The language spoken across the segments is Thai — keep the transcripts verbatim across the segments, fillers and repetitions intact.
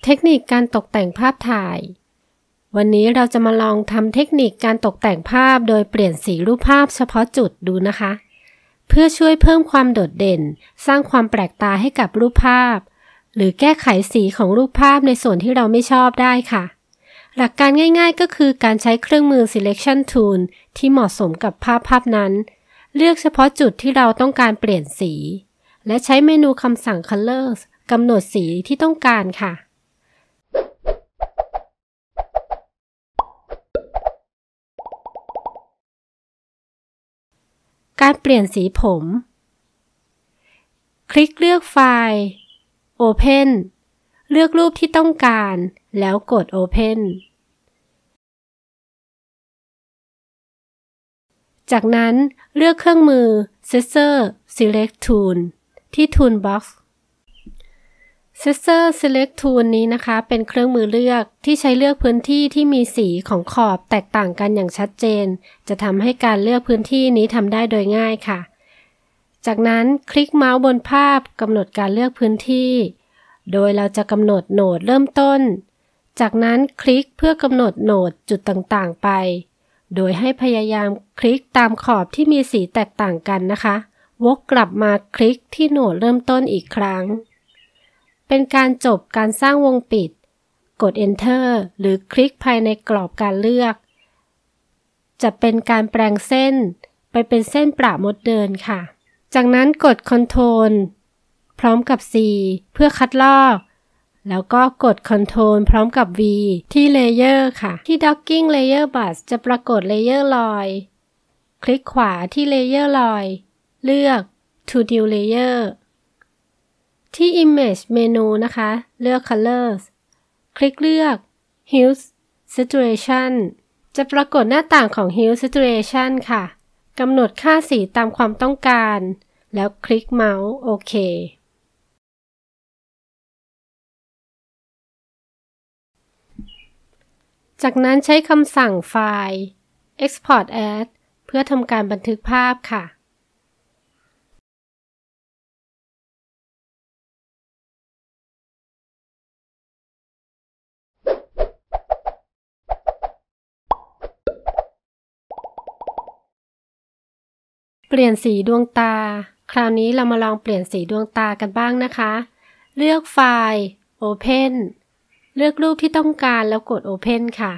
เทคนิคการตกแต่งภาพถ่ายวันนี้เราจะมาลองทำเทคนิคการตกแต่งภาพโดยเปลี่ยนสีรูปภาพเฉพาะจุดดูนะคะเพื่อช่วยเพิ่มความโดดเด่นสร้างความแปลกตาให้กับรูปภาพหรือแก้ไขสีของรูปภาพในส่วนที่เราไม่ชอบได้ค่ะหลักการง่ายๆก็คือการใช้เครื่องมือ selection tool ที่เหมาะสมกับภาพภาพนั้นเลือกเฉพาะจุดที่เราต้องการเปลี่ยนสีและใช้เมนูคำสั่ง colors กำหนดสีที่ต้องการค่ะการเปลี่ยนสีผมคลิกเลือกไฟล์ Open เลือกรูปที่ต้องการแล้วกด Open จากนั้นเลือกเครื่องมือ Scissor Select Tool ที่ Toolbox Scissor Select Tool นี้นะคะเป็นเครื่องมือเลือกที่ใช้เลือกพื้นที่ที่มีสีของขอบแตกต่างกันอย่างชัดเจนจะทำให้การเลือกพื้นที่นี้ทำได้โดยง่ายค่ะจากนั้นคลิกเมาส์บนภาพกำหนดการเลือกพื้นที่โดยเราจะกำหนดโหนดเริ่มต้นจากนั้นคลิกเพื่อกำหนดโหนดจุดต่างๆไปโดยให้พยายามคลิกตามขอบที่มีสีแตกต่างกันนะคะวกกลับมาคลิกที่โหนดเริ่มต้นอีกครั้งเป็นการจบการสร้างวงปิดกด Enter หรือคลิกภายในกรอบการเลือกจะเป็นการแปลงเส้นไปเป็นเส้นประมดเดินค่ะจากนั้นกด Ctrl พร้อมกับ C เพื่อคัดลอกแล้วก็กด Ctrl พร้อมกับ V ที่ Layer ค่ะที่ Docking Layer Brush จะปรากฏ Layer ลอยคลิกขวาที่ Layer ลอยเลือก To New Layer ที่ Image เมนูนะคะเลือก Colors คลิกเลือก Hue Saturation จะปรากฏหน้าต่างของ Hue Saturation ค่ะกำหนดค่าสีตามความต้องการแล้วคลิกเมาส์โอเคจากนั้นใช้คำสั่งไฟล์ Export As เพื่อทำการบันทึกภาพค่ะเปลี่ยนสีดวงตาคราวนี้เรามาลองเปลี่ยนสีดวงตากันบ้างนะคะเลือกไฟล์ Open เลือกรูปที่ต้องการแล้วกด Open ค่ะ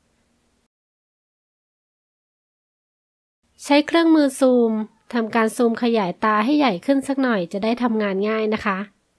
ใช้เครื่องมือซูมทำการซูมขยายตาให้ใหญ่ขึ้นสักหน่อยจะได้ทำงานง่ายนะคะ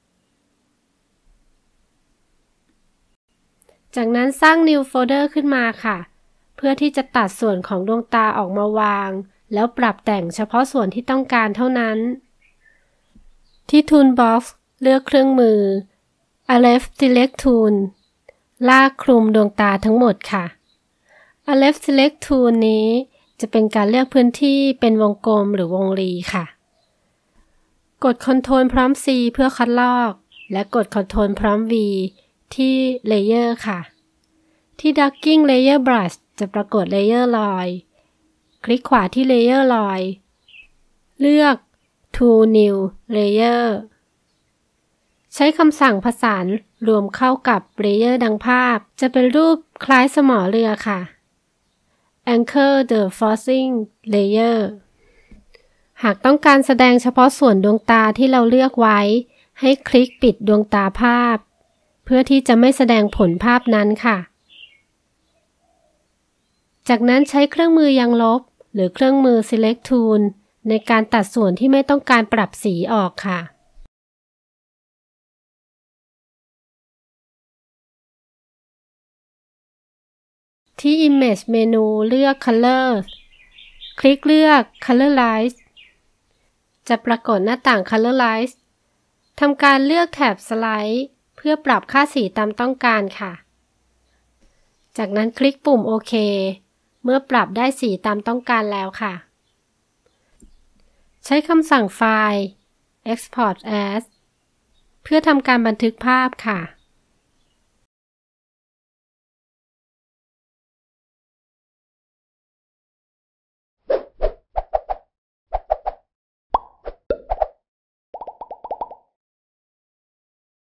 จากนั้นสร้าง New Folder ขึ้นมาค่ะเพื่อที่จะตัดส่วนของดวงตาออกมาวางแล้วปรับแต่งเฉพาะส่วนที่ต้องการเท่านั้นที่ Toolbox เลือกเครื่องมือ Aleph Select Tool ลากคลุมดวงตาทั้งหมดค่ะ Aleph Select Tool นี้จะเป็นการเลือกพื้นที่เป็นวงกลมหรือวงรีค่ะกด Ctrl พร้อม C เพื่อคัดลอกและกด Ctrl พร้อม V ที่ Layer ค่ะที่ Docking Layer Brush จะปรากฏ Layer ลอยคลิกขวาที่ Layer ลอยเลือก To New Layer ใช้คำสั่งผสานรวมเข้ากับ Layer ดังภาพจะเป็นรูปคล้ายสมอเรือค่ะ Anchor the Forcing Layer หากต้องการแสดงเฉพาะส่วนดวงตาที่เราเลือกไว้ให้คลิกปิดดวงตาภาพเพื่อที่จะไม่แสดงผลภาพนั้นค่ะจากนั้นใช้เครื่องมือยังลบหรือเครื่องมือ Select Tool ในการตัดส่วนที่ไม่ต้องการปรับสีออกค่ะที่ Image เมนูเลือก Color คลิกเลือก Colorize จะปรากฏหน้าต่าง Colorize ทำการเลือกแถบสไลด์เพื่อปรับค่าสีตามต้องการค่ะจากนั้นคลิกปุ่มโอเคเมื่อปรับได้สีตามต้องการแล้วค่ะใช้คำสั่งไฟล์ Export As เพื่อทำการบันทึกภาพค่ะ